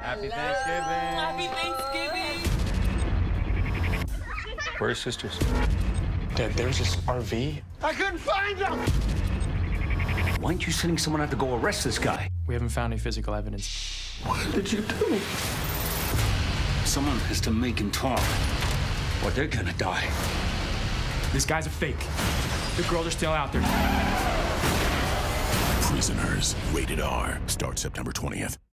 Happy Thanksgiving. Happy Thanksgiving. Where are sisters? Dad, there's this RV. I couldn't find them! Why aren't you sending someone out to go arrest this guy? We haven't found any physical evidence. What did you do? Someone has to make him talk, or they're gonna die. This guy's a fake. The girls are still out there. Prisoners, rated R, starts September 20th.